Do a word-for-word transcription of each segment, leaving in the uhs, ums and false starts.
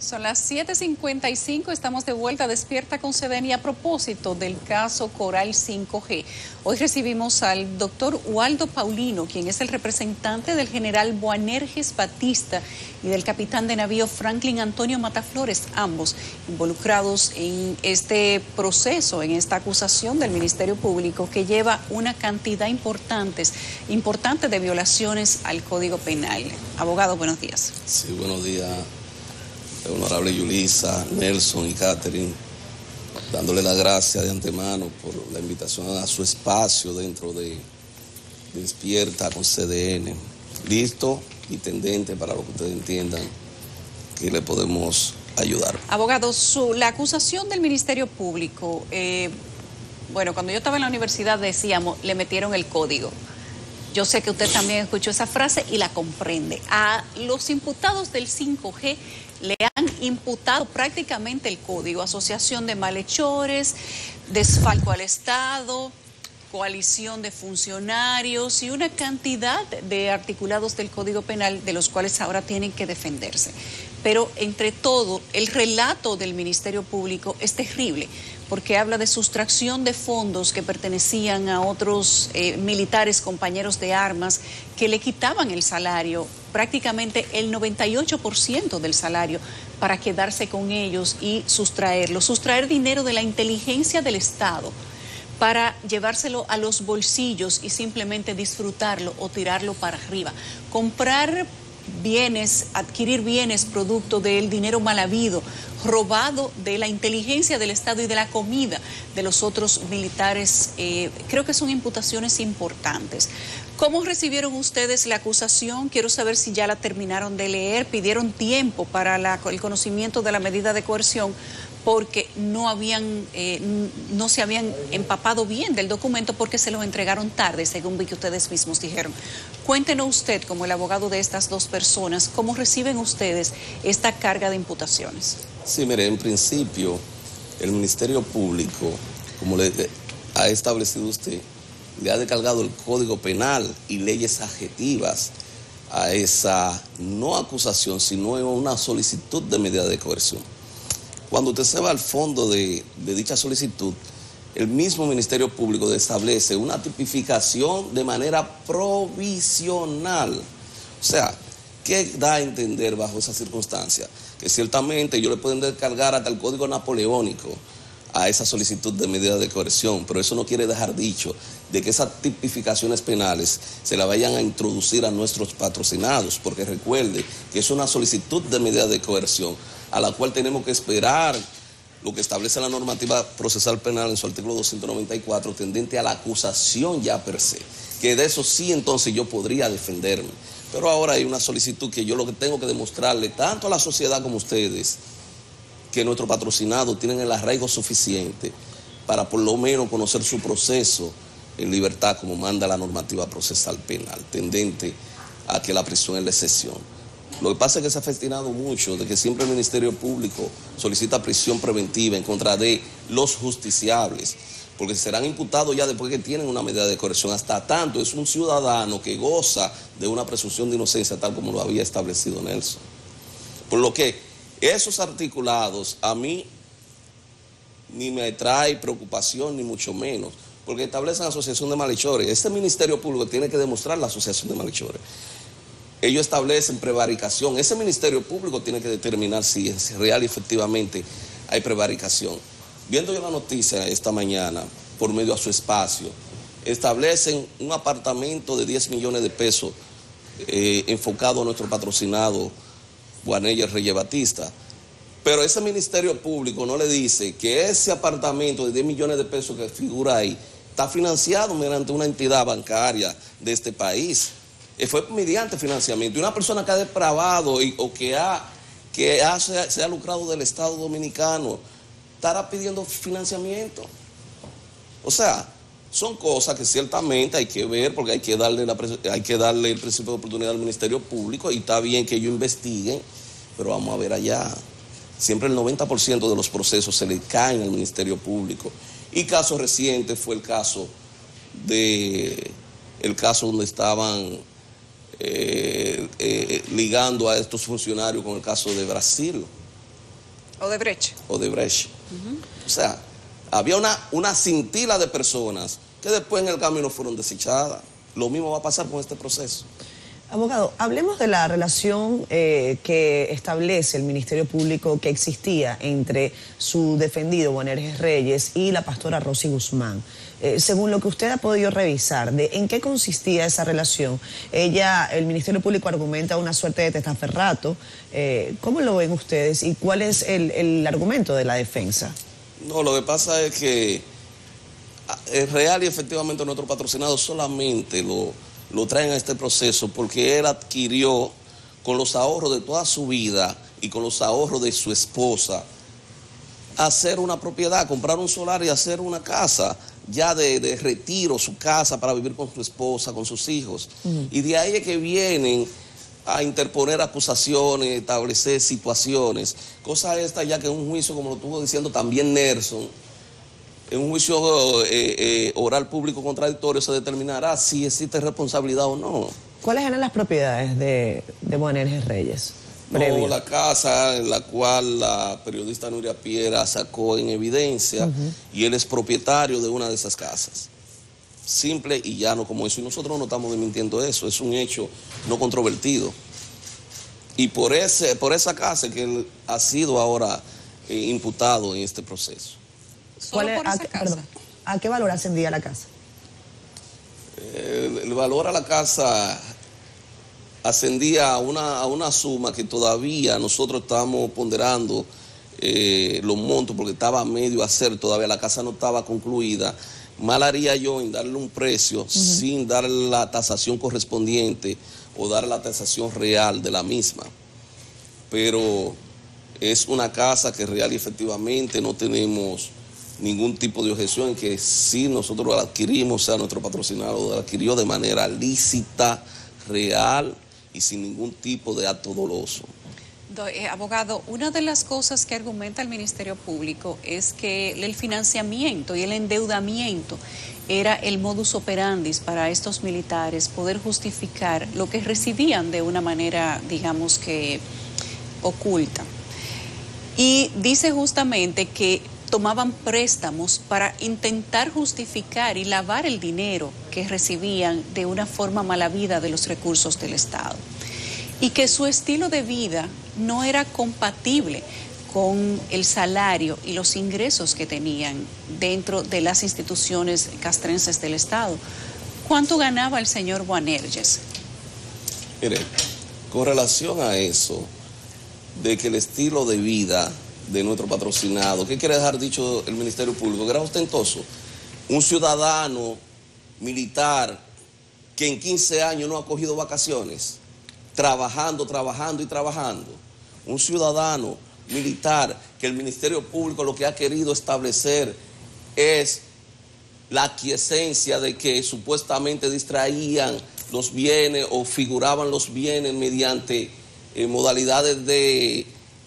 Son las siete cincuenta y cinco, estamos de vuelta a Despierta con C D N y a propósito del caso Coral cinco G. Hoy recibimos al doctor Waldo Paulino, quien es el representante del general Boanerges Batista y del capitán de navío Franklin Antonio Mataflores, ambos involucrados en este proceso, en esta acusación del Ministerio Público que lleva una cantidad importante, importante de violaciones al Código Penal. Abogado, buenos días. Sí, buenos días. Honorable Yulisa, Nelson y Catherine, dándole las gracias de antemano por la invitación a su espacio dentro de Despierta con C D N. Listo y tendente para lo que ustedes entiendan que le podemos ayudar. Abogado, su, la acusación del Ministerio Público, eh, bueno, cuando yo estaba en la universidad decíamos, le metieron el código. Yo sé que usted también escuchó esa frase y la comprende. A los imputados del cinco G le han imputado prácticamente el código, asociación de malhechores, desfalco al Estado, coalición de funcionarios y una cantidad de articulados del Código Penal de los cuales ahora tienen que defenderse. Pero entre todo, el relato del Ministerio Público es terrible, porque habla de sustracción de fondos que pertenecían a otros eh, militares, compañeros de armas, que le quitaban el salario, prácticamente el noventa y ocho por ciento del salario, para quedarse con ellos y sustraerlo, sustraer dinero de la inteligencia del Estado, para llevárselo a los bolsillos y simplemente disfrutarlo o tirarlo para arriba. Comprar bienes, adquirir bienes producto del dinero mal habido, robado de la inteligencia del Estado y de la comida de los otros militares, eh, creo que son imputaciones importantes. ¿Cómo recibieron ustedes la acusación? Quiero saber si ya la terminaron de leer, pidieron tiempo para la, el conocimiento de la medida de coerción, porque no habían, eh, no se habían empapado bien del documento porque se lo entregaron tarde, según vi que ustedes mismos dijeron. Cuéntenos usted, como el abogado de estas dos personas, ¿cómo reciben ustedes esta carga de imputaciones? Sí, mire, en principio, el Ministerio Público, como le ha establecido usted, le ha descargado el Código Penal y leyes adjetivas a esa no acusación, sino una solicitud de medida de coerción. Cuando usted se va al fondo de, de dicha solicitud, el mismo Ministerio Público establece una tipificación de manera provisional. O sea, ¿qué da a entender bajo esa circunstancia? Que ciertamente ellos le pueden descargar hasta el Código Napoleónico a esa solicitud de medida de coerción, pero eso no quiere dejar dicho de que esas tipificaciones penales se la vayan a introducir a nuestros patrocinados, porque recuerde que es una solicitud de medida de coerción a la cual tenemos que esperar lo que establece la normativa procesal penal en su artículo doscientos noventa y cuatro, tendente a la acusación ya per se, que de eso sí entonces yo podría defenderme. Pero ahora hay una solicitud que yo lo que tengo que demostrarle tanto a la sociedad como a ustedes, que nuestros patrocinados tienen el arraigo suficiente para por lo menos conocer su proceso en libertad como manda la normativa procesal penal, tendente a que la prisión es la excepción. Lo que pasa es que se ha festinado mucho de que siempre el Ministerio Público solicita prisión preventiva en contra de los justiciables, porque serán imputados ya después que tienen una medida de coerción. Hasta tanto es un ciudadano que goza de una presunción de inocencia, tal como lo había establecido Nelson. Por lo que esos articulados a mí ni me trae preocupación, ni mucho menos, porque establecen asociación de malhechores. Este Ministerio Público tiene que demostrar la asociación de malhechores. Ellos establecen prevaricación. Ese Ministerio Público tiene que determinar si es real y efectivamente hay prevaricación. Viendo yo la noticia esta mañana, por medio a su espacio, establecen un apartamento de diez millones de pesos eh, enfocado a nuestro patrocinado Boanerges Reyes Batista. Pero ese Ministerio Público no le dice que ese apartamento de diez millones de pesos que figura ahí está financiado mediante una entidad bancaria de este país. Fue mediante financiamiento. Y una persona que ha depravado y, o que, ha, que ha, se, ha, se ha lucrado del Estado Dominicano estará pidiendo financiamiento. O sea, son cosas que ciertamente hay que ver, porque hay que darle, la, hay que darle el principio de oportunidad al Ministerio Público, y está bien que ellos investiguen, pero vamos a ver allá. Siempre el noventa por ciento de los procesos se le caen al Ministerio Público. Y caso reciente fue el caso de el caso donde estaban eh, eh, ligando a estos funcionarios con el caso de Brasil. Odebrecht. Odebrecht. Uh-huh. O sea, había una, una cintila de personas que después en el camino fueron desechadas. Lo mismo va a pasar con este proceso. Abogado, hablemos de la relación eh, que establece el Ministerio Público que existía entre su defendido Boanerges Reyes y la pastora Rosy Guzmán. Eh, según lo que usted ha podido revisar, de en qué consistía esa relación, ella, el Ministerio Público argumenta una suerte de testaferrato. Eh, ¿Cómo lo ven ustedes y cuál es el, el argumento de la defensa? No, lo que pasa es que es real y efectivamente nuestro patrocinado solamente lo... lo traen a este proceso porque él adquirió con los ahorros de toda su vida y con los ahorros de su esposa hacer una propiedad, comprar un solar y hacer una casa ya de, de retiro, su casa para vivir con su esposa, con sus hijos. Uh-huh. Y de ahí es que vienen a interponer acusaciones, establecer situaciones, cosa esta ya que en un juicio, como lo estuvo diciendo también Nelson, en un juicio eh, eh, oral público contradictorio se determinará si existe responsabilidad o no. ¿Cuáles eran las propiedades de, de Boanerges Reyes? No, la casa en la cual la periodista Nuria Piera sacó en evidencia, uh-huh. y él es propietario de una de esas casas. Simple y llano como eso. Y nosotros no estamos desmintiendo eso, es un hecho no controvertido. Y por, ese, por esa casa que él ha sido ahora eh, imputado en este proceso. ¿Cuál es, a, perdón, ¿A qué valor ascendía la casa? El, el valor a la casa ascendía a una, a una suma que todavía nosotros estamos ponderando eh, los montos porque estaba a medio hacer, todavía la casa no estaba concluida. Mal haría yo en darle un precio uh-huh. sin darle la tasación correspondiente o dar la tasación real de la misma. Pero es una casa que real y efectivamente no tenemos ningún tipo de objeción en que si nosotros lo adquirimos, o sea, nuestro patrocinador lo adquirió de manera lícita, real y sin ningún tipo de acto doloso. Eh, abogado, una de las cosas que argumenta el Ministerio Público es que el financiamiento y el endeudamiento era el modus operandi para estos militares poder justificar lo que recibían de una manera, digamos que, oculta. Y dice justamente que tomaban préstamos para intentar justificar y lavar el dinero que recibían de una forma malavida de los recursos del Estado. Y que su estilo de vida no era compatible con el salario y los ingresos que tenían dentro de las instituciones castrenses del Estado. ¿Cuánto ganaba el señor Boanerges? Mire, con relación a eso, de que el estilo de vida de nuestro patrocinado, ¿qué quiere dejar dicho el Ministerio Público? Que era ostentoso. Un ciudadano militar que en quince años no ha cogido vacaciones, trabajando, trabajando y trabajando. Un ciudadano militar que el Ministerio Público lo que ha querido establecer es la aquiescencia de que supuestamente distraían los bienes o figuraban los bienes mediante eh, modalidades de...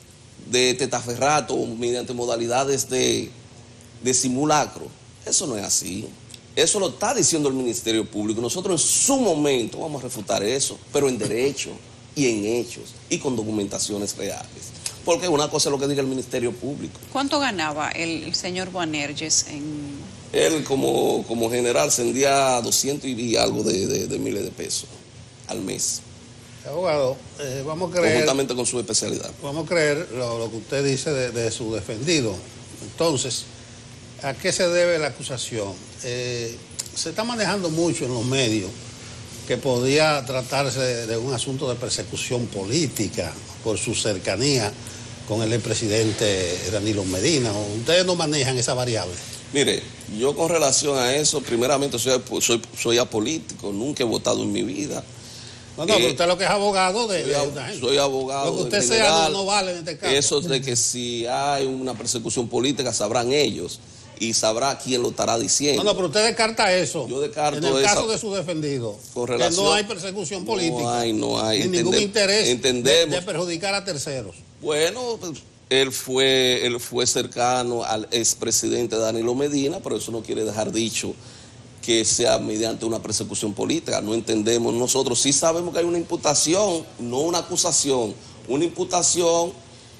de testaferrato o mediante modalidades de, de simulacro. Eso no es así. Eso lo está diciendo el Ministerio Público. Nosotros en su momento vamos a refutar eso, pero en derecho y en hechos y con documentaciones reales. Porque una cosa es lo que diga el Ministerio Público. ¿Cuánto ganaba el, el señor Boanerges en...? Él como, como general ascendía a doscientos y algo de, de, de miles de pesos al mes. Abogado, eh, vamos a creer... Conjuntamente con su especialidad. Vamos a creer lo, lo que usted dice de, de su defendido. Entonces, ¿a qué se debe la acusación? Eh, se está manejando mucho en los medios que podía tratarse de, de un asunto de persecución política por su cercanía con el expresidente Danilo Medina. ¿Ustedes no manejan esa variable? Mire, yo con relación a eso, primeramente soy, soy, soy apolítico, nunca he votado en mi vida. No, no, eh, pero usted lo que es abogado de... Soy, de una gente. soy abogado. Lo que usted general, sea no, no vale en este caso. Eso de que si hay una persecución política sabrán ellos y sabrá quién lo estará diciendo. No, no, pero usted descarta eso. Yo descarto eso. En el esa, caso de su defendido, con relación, que no hay persecución política. No hay, no hay. Ni Entendem, ningún interés entendemos. De, de perjudicar a terceros. Bueno, pues, él fue, él fue cercano al expresidente Danilo Medina, pero eso no quiere dejar dicho que sea mediante una persecución política. No entendemos nosotros. Sí sabemos que hay una imputación, no una acusación, una imputación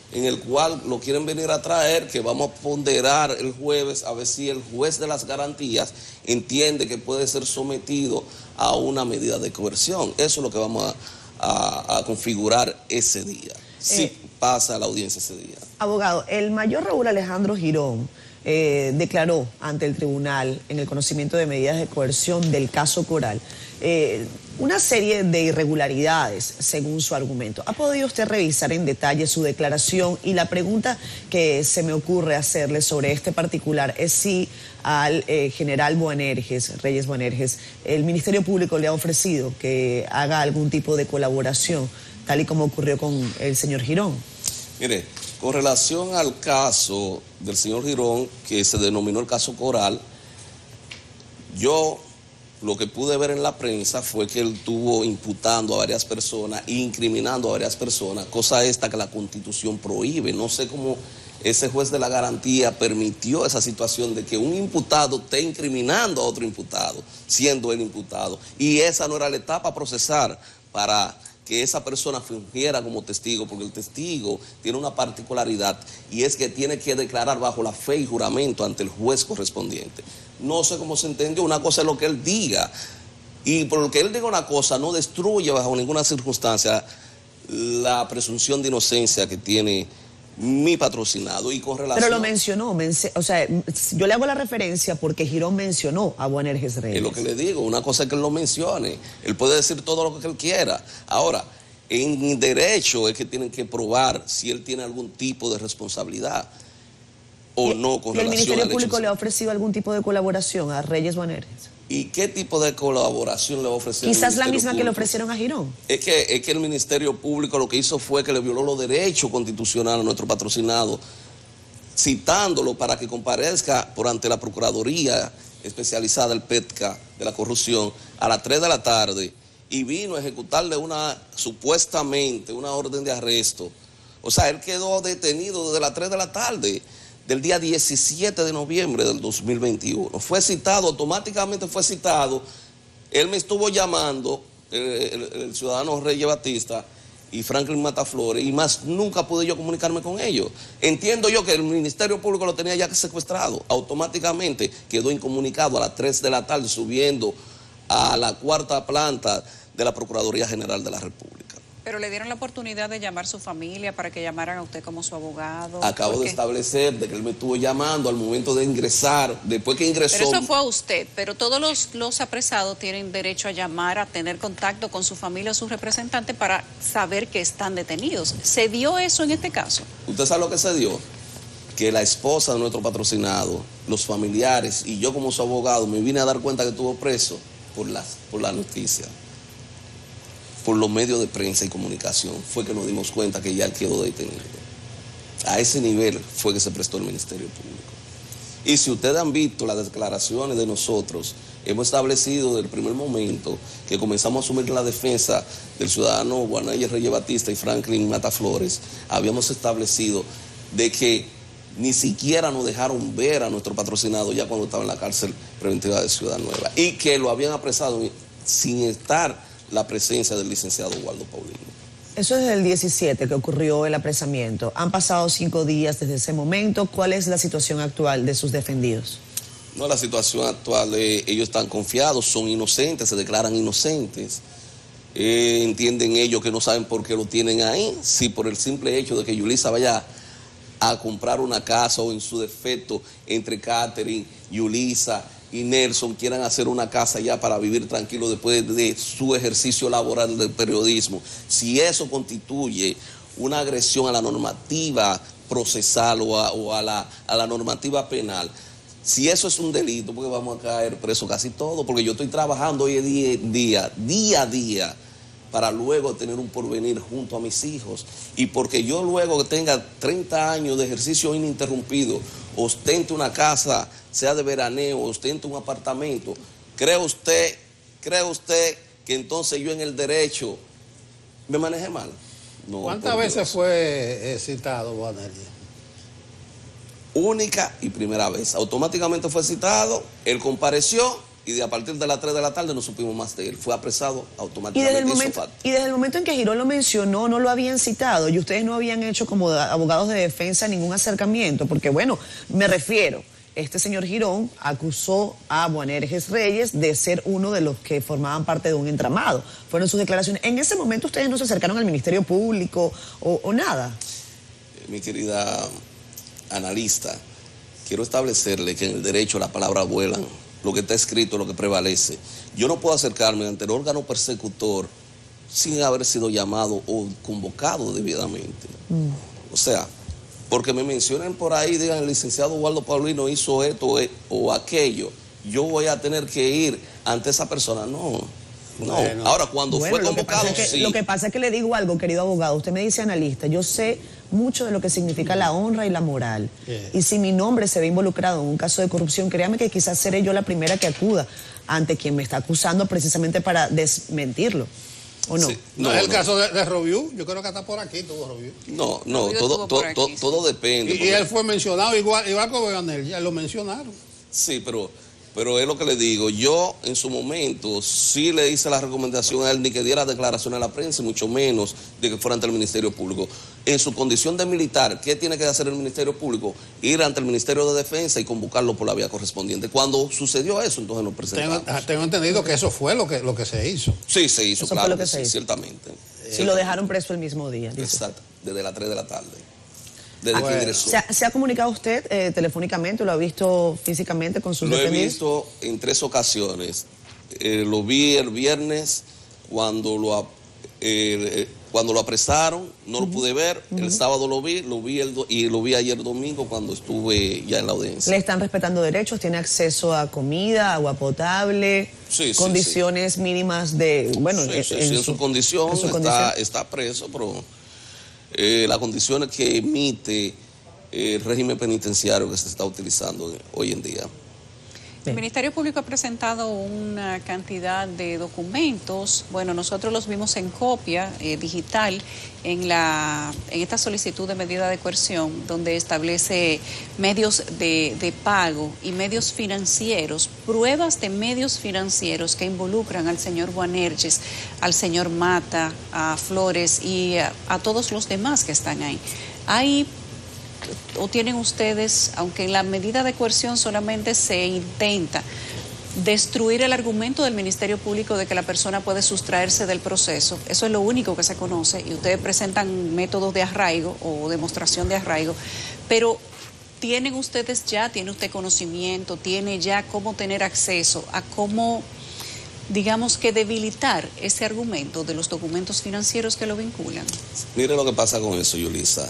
en el cual lo quieren venir a traer, que vamos a ponderar el jueves a ver si el juez de las garantías entiende que puede ser sometido a una medida de coerción. Eso es lo que vamos a, a, a configurar ese día, si eh, pasa la audiencia ese día. Abogado, el mayor Raúl Alejandro Girón eh, declaró ante el tribunal en el conocimiento de medidas de coerción del caso Coral eh, una serie de irregularidades, según su argumento. ¿Ha podido usted revisar en detalle su declaración? Y la pregunta que se me ocurre hacerle sobre este particular es si al eh, general Boanerges, Reyes Boanerges, el Ministerio Público le ha ofrecido que haga algún tipo de colaboración, tal y como ocurrió con el señor Girón. Mire, con relación al caso del señor Girón, que se denominó el caso Coral, yo lo que pude ver en la prensa fue que él estuvo imputando a varias personas e incriminando a varias personas, cosa esta que la Constitución prohíbe. No sé cómo ese juez de la garantía permitió esa situación de que un imputado esté incriminando a otro imputado, siendo él imputado. Y esa no era la etapa a procesar para que esa persona fungiera como testigo, porque el testigo tiene una particularidad y es que tiene que declarar bajo la fe y juramento ante el juez correspondiente. No sé cómo se entendió, una cosa es lo que él diga, y por lo que él diga una cosa no destruye bajo ninguna circunstancia la presunción de inocencia que tiene mi patrocinado. Y con relación... Pero lo mencionó, menc o sea, yo le hago la referencia porque Girón mencionó a Boanerges Reyes. Es lo que le digo, una cosa es que él lo mencione, él puede decir todo lo que él quiera. Ahora, en derecho es que tienen que probar si él tiene algún tipo de responsabilidad o ¿Y, no con ¿y el Ministerio Público hecho? le ha ofrecido algún tipo de colaboración a Reyes Boanerges? ¿Y qué tipo de colaboración le va a ofrecer? Quizás la misma Público? que le ofrecieron a Girón. Es que, es que el Ministerio Público lo que hizo fue que le violó los derechos constitucionales a nuestro patrocinado, citándolo para que comparezca por ante la Procuraduría especializada, el P E T C A, de la corrupción, a las tres de la tarde, y vino a ejecutarle una, supuestamente, una orden de arresto. O sea, él quedó detenido desde las tres de la tarde del día diecisiete de noviembre del dos mil veintiuno. Fue citado, automáticamente fue citado. Él me estuvo llamando, el, el, el ciudadano Reyes Batista y Franklin Mataflores, y más nunca pude yo comunicarme con ellos. Entiendo yo que el Ministerio Público lo tenía ya secuestrado. Automáticamente quedó incomunicado a las tres de la tarde, subiendo a la cuarta planta de la Procuraduría General de la República. Pero le dieron la oportunidad de llamar a su familia para que llamaran a usted como su abogado. Acabo de establecer de que él me estuvo llamando al momento de ingresar, después que ingresó. Pero eso fue a usted, pero todos los, los apresados tienen derecho a llamar, a tener contacto con su familia o su representante para saber que están detenidos. ¿Se dio eso en este caso? ¿Usted sabe lo que se dio? Que la esposa de nuestro patrocinado, los familiares y yo como su abogado me vine a dar cuenta que estuvo preso por la, por la noticia. Por los medios de prensa y comunicación, fue que nos dimos cuenta que ya él quedó detenido. A ese nivel fue que se prestó el Ministerio Público. Y si ustedes han visto las declaraciones de nosotros, hemos establecido desde el primer momento que comenzamos a asumir la defensa del ciudadano Boanerges Reyes Batista y Franklin Mataflores, habíamos establecido de que ni siquiera nos dejaron ver a nuestro patrocinado ya cuando estaba en la cárcel preventiva de Ciudad Nueva, y que lo habían apresado sin estar la presencia del licenciado Waldo Paulino. Eso es desde el diecisiete que ocurrió el apresamiento. Han pasado cinco días desde ese momento. ¿Cuál es la situación actual de sus defendidos? No, la situación actual, eh, ellos están confiados, son inocentes, se declaran inocentes. Eh, entienden ellos que no saben por qué lo tienen ahí. Si por el simple hecho de que Yulisa vaya a comprar una casa, o en su defecto entre Catherine, Yulisa y Nelson quieran hacer una casa ya para vivir tranquilo después de su ejercicio laboral del periodismo, si eso constituye una agresión a la normativa procesal o a, o a, la, a la normativa penal, si eso es un delito, porque vamos a caer presos casi todos, porque yo estoy trabajando hoy día, día, día a día para luego tener un porvenir junto a mis hijos, y porque yo luego que tenga treinta años de ejercicio ininterrumpido, ostente una casa, sea de veraneo, ostente un apartamento, ¿cree usted, cree usted que entonces yo en el derecho me manejé mal? No, ¿cuántas veces fue eh, citado Boanerges? Única y primera vez. Automáticamente fue citado, él compareció y de a partir de las tres de la tarde no supimos más de él. Fue apresado Y automáticamente. desde, el momento, y desde el momento en que Girón lo mencionó, no lo habían citado y ustedes no habían hecho como abogados de defensa ningún acercamiento, porque bueno, me refiero, este señor Girón acusó a Boanerges Reyes de ser uno de los que formaban parte de un entramado. Fueron sus declaraciones. En ese momento ustedes no se acercaron al Ministerio Público o, o nada. Eh, mi querida analista, quiero establecerle que en el derecho las palabras vuelan. Lo que está escrito, lo que prevalece. Yo no puedo acercarme ante el órgano persecutor sin haber sido llamado o convocado debidamente. Mm. O sea, porque me mencionen por ahí, digan, el licenciado Waldo Paulino hizo esto o aquello, yo voy a tener que ir ante esa persona. No, no. Bueno, ahora, cuando bueno, fue convocado, lo que, es que, sí. Lo que pasa es que le digo algo, querido abogado. Usted me dice analista, yo sé mucho de lo que significa la honra y la moral. Yeah. Y si mi nombre se ve involucrado en un caso de corrupción, créame que quizás seré yo la primera que acuda ante quien me está acusando precisamente para desmentirlo. ¿O no? Sí. No, no es el no. caso de, de Robiú, yo creo que está por aquí tuvo Robiú. No, no, todo, todo, todo, todo depende. Y, y él fue mencionado igual, igual que Boanerges, ya lo mencionaron. Sí, pero, pero es lo que le digo, yo en su momento sí le hice la recomendación a él ni que diera declaración a la prensa, mucho menos de que fuera ante el Ministerio Público. En su condición de militar, ¿qué tiene que hacer el Ministerio Público? Ir ante el Ministerio de Defensa y convocarlo por la vía correspondiente. Cuando sucedió eso, entonces nos presentamos. Tengo, tengo entendido que eso fue lo que, lo que se hizo. Sí, se hizo, eso claro, fue lo que se sí, hizo. Ciertamente. Y eh, lo dejaron preso el mismo día. Exacto, desde las tres de la tarde. Desde bueno. que ingresó. ¿Se ha, ¿Se ha comunicado usted eh, telefónicamente o lo ha visto físicamente con sus Lo defendidos? he visto en tres ocasiones. Eh, lo vi el viernes cuando lo, eh, cuando lo apresaron, no uh-huh. lo pude ver. Uh-huh. El sábado lo vi, lo vi el do y lo vi ayer domingo cuando estuve ya en la audiencia. ¿Le están respetando derechos? ¿Tiene acceso a comida, agua potable? Sí, sí, condiciones sí. mínimas de... bueno, sí, en, sí, en, sí, su, en su condición, en su está, condición. está preso, pero eh, las condiciones que emite el régimen penitenciario que se está utilizando hoy en día. El Ministerio Público ha presentado una cantidad de documentos. Bueno, nosotros los vimos en copia eh, digital en, la, en esta solicitud de medida de coerción, donde establece medios de, de pago y medios financieros, pruebas de medios financieros que involucran al señor Boanerges, al señor Mata, a Flores y a, a todos los demás que están ahí. Hay o tienen ustedes, aunque en la medida de coerción solamente se intenta destruir el argumento del Ministerio Público de que la persona puede sustraerse del proceso, eso es lo único que se conoce y ustedes presentan métodos de arraigo o demostración de arraigo, pero ¿tienen ustedes ya, tiene usted conocimiento, tiene ya cómo tener acceso a cómo, digamos que debilitar ese argumento de los documentos financieros que lo vinculan? Mire lo que pasa con eso, Yulisa.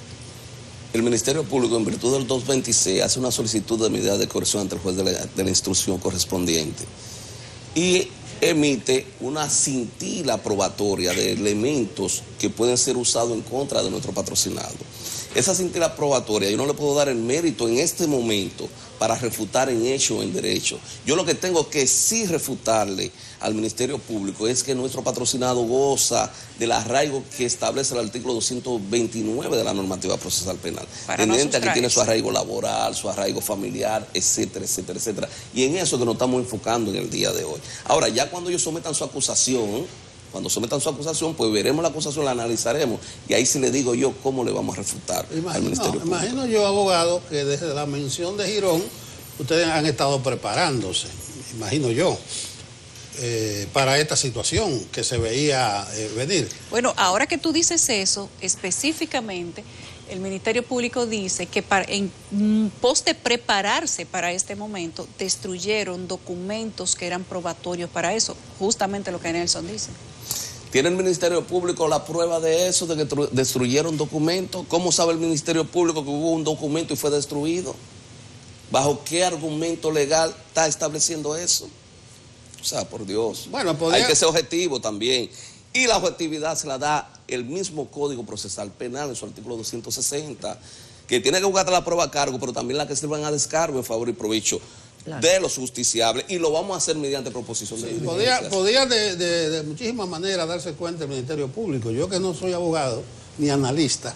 El Ministerio Público, en virtud del doscientos veintiséis, hace una solicitud de medida de coerción ante el juez de la, de la instrucción correspondiente y emite una cintila probatoria de elementos que pueden ser usados en contra de nuestro patrocinado. Esa cintila probatoria yo no le puedo dar el mérito en este momento para refutar en hecho o en derecho. Yo lo que tengo que sí refutarle al Ministerio Público es que nuestro patrocinado goza del arraigo que establece el artículo doscientos veintinueve de la normativa procesal penal. Teniente no que tiene su arraigo laboral, su arraigo familiar, etcétera, etcétera, etcétera. Y en eso que nos estamos enfocando en el día de hoy. Ahora, ya cuando ellos sometan su acusación, cuando sometan su acusación, pues veremos la acusación, la analizaremos y ahí sí le digo yo cómo le vamos a refutar imagino, al Ministerio no, Público. Imagino yo, abogado, que desde la mención de Girón, ustedes han estado preparándose, imagino yo, eh, para esta situación que se veía eh, venir. Bueno, ahora que tú dices eso, específicamente, el Ministerio Público dice que para, en pos de prepararse para este momento, destruyeron documentos que eran probatorios para eso, justamente lo que Nelson dice. ¿Tiene el Ministerio Público la prueba de eso, de que destruyeron documentos? ¿Cómo sabe el Ministerio Público que hubo un documento y fue destruido? ¿Bajo qué argumento legal está estableciendo eso? O sea, por Dios, bueno, podría... hay que ser objetivo también. Y la objetividad se la da el mismo Código Procesal Penal en su artículo doscientos sesenta, que tiene que buscar la prueba a cargo, pero también la que sirvan a descargo en favor y provecho claro. de los justiciables, y lo vamos a hacer mediante proposición sí, de podía, podía de, de, de muchísimas maneras darse cuenta el Ministerio Público. Yo que no soy abogado ni analista.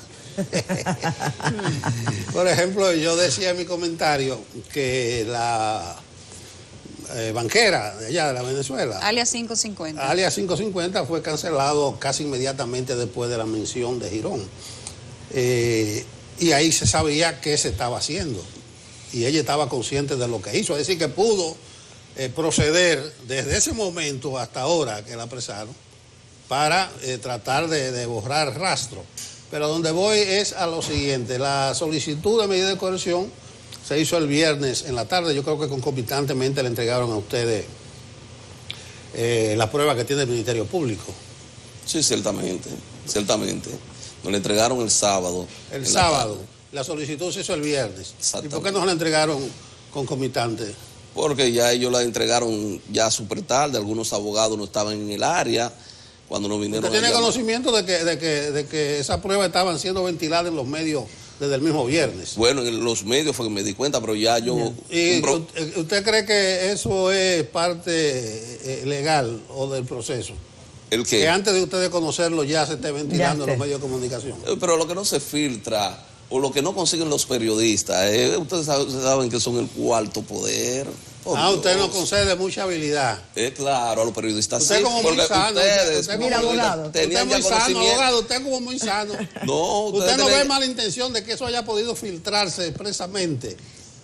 Por ejemplo, yo decía en mi comentario que la eh, banquera de allá de la Venezuela. Alias quinientos cincuenta. Alias quinientos cincuenta fue cancelado casi inmediatamente después de la mención de Girón. Eh, y ahí se sabía qué se estaba haciendo. Y ella estaba consciente de lo que hizo. Es decir, que pudo eh, proceder desde ese momento hasta ahora que la apresaron para eh, tratar de, de borrar rastro. Pero donde voy es a lo siguiente. La solicitud de medida de coerción se hizo el viernes en la tarde. Yo creo que concomitantemente le entregaron a ustedes eh, las pruebas que tiene el Ministerio Público. Sí, ciertamente, ciertamente. Nos la entregaron el sábado. El sábado. La, la solicitud se hizo el viernes. ¿Y por qué no se la entregaron concomitante? Porque ya ellos la entregaron ya súper tarde. Algunos abogados no estaban en el área. Cuando nos vinieron. ¿Usted tiene conocimiento de que, de, que, de que esas pruebas estaban siendo ventiladas en los medios desde el mismo viernes? Bueno, en los medios fue que me di cuenta, pero ya yo... ¿Y pro... usted cree que eso es parte eh, legal o del proceso? ¿El qué? Que antes de ustedes conocerlo ya se esté ventilando en los medios de comunicación. Pero lo que no se filtra o lo que no consiguen los periodistas, eh, ustedes saben que son el cuarto poder. Oh, ah, usted nos concede mucha habilidad. Eh, claro, a los periodistas usted sí. Como muy sano, ustedes, usted mira, abogado. Usted es muy sano, abogado, usted como muy sano. No, usted no tenían... ve mala intención de que eso haya podido filtrarse expresamente.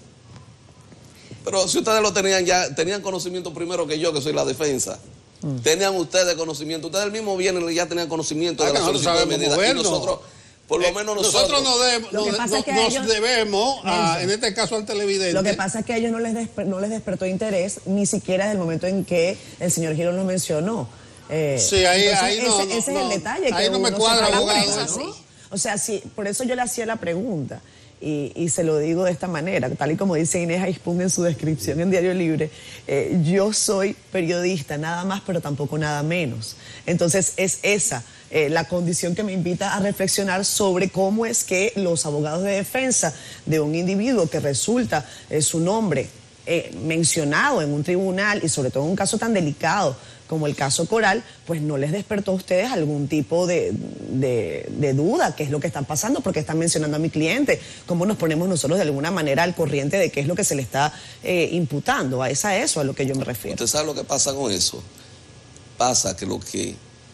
Pero si ustedes lo tenían ya, tenían conocimiento primero que yo, que soy la defensa. Mm. Tenían ustedes conocimiento. Ustedes el mismo viernes ya tenían conocimiento ah, de la solicitud de medida. Y nosotros... Por lo eh, menos nosotros, nosotros nos, de, nos, nos, nos ellos, debemos, a, en este caso al televidente. Lo que pasa es que a ellos no les, desper, no les despertó interés, ni siquiera desde el momento en que el señor Girón lo mencionó. Eh, sí, ahí, entonces, ahí no, ese, no, ese no, es el detalle. Ahí que no me cuadra, abogado. Prensa, ¿no? O sea, sí, por eso yo le hacía la pregunta. Y, y se lo digo de esta manera, tal y como dice Inés Aispun en su descripción en Diario Libre, eh, yo soy periodista, nada más, pero tampoco nada menos. Entonces es esa eh, la condición que me invita a reflexionar sobre cómo es que los abogados de defensa de un individuo que resulta eh, su nombre eh, mencionado en un tribunal y sobre todo en un caso tan delicado como el caso Coral, pues no les despertó a ustedes algún tipo de, de, de duda, qué es lo que está pasando, porque están mencionando a mi cliente, cómo nos ponemos nosotros de alguna manera al corriente de qué es lo que se le está eh, imputando, a esa eso a lo que yo me refiero. ¿Usted sabe lo que pasa con eso? Pasa que lo que,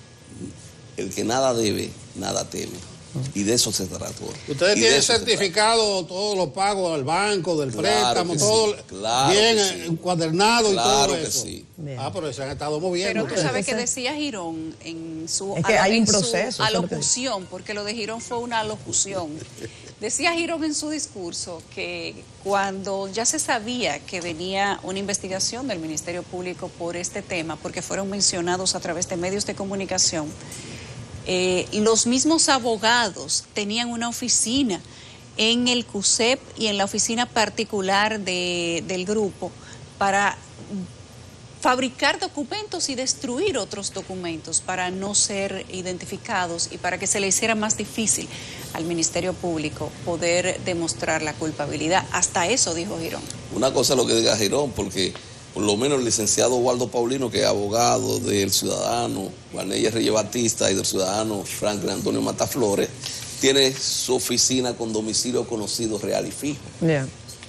el que nada debe, nada teme. Y de eso se trató. Ustedes tienen certificado todos los pagos al banco, del claro préstamo, todo sí, claro bien sí. encuadernado claro y todo que eso. Sí. Ah, pero se han estado moviendo. Pero tú sabes que decía Girón en su, es que hay en un proceso, su alocución, porque lo de Girón fue una alocución. Decía Girón en su discurso que cuando ya se sabía que venía una investigación del Ministerio Público por este tema, porque fueron mencionados a través de medios de comunicación, Eh, los mismos abogados tenían una oficina en el C U S E P y en la oficina particular de, del grupo para fabricar documentos y destruir otros documentos para no ser identificados y para que se le hiciera más difícil al Ministerio Público poder demostrar la culpabilidad. Hasta eso dijo Girón. Una cosa es lo que diga Girón, porque por lo menos el licenciado Waldo Paulino, que es abogado del ciudadano Juanella Reyes Batista y del ciudadano Franklin Antonio Mataflores, tiene su oficina con domicilio conocido, real y fijo. Yeah.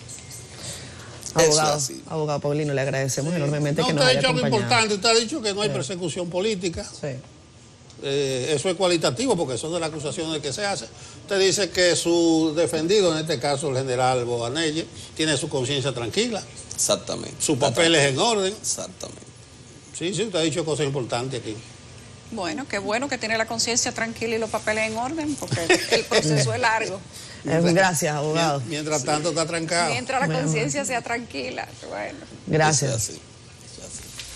Abogado, abogado Paulino, le agradecemos sí. enormemente no, que nos haya acompañado. Usted ha dicho algo importante, usted ha dicho que no hay sí. persecución política. Sí. Eh, eso es cualitativo porque son de las acusaciones que se hacen. Usted dice que su defendido, en este caso el general Boanelle, tiene su conciencia tranquila. Exactamente. Sus papeles en orden. Exactamente. Sí, sí, usted ha dicho cosas importantes aquí. Bueno, qué bueno que tiene la conciencia tranquila y los papeles en orden, porque el proceso es largo. Gracias, abogado. Mientras tanto está trancado. Mientras la conciencia sea tranquila. Bueno. Gracias.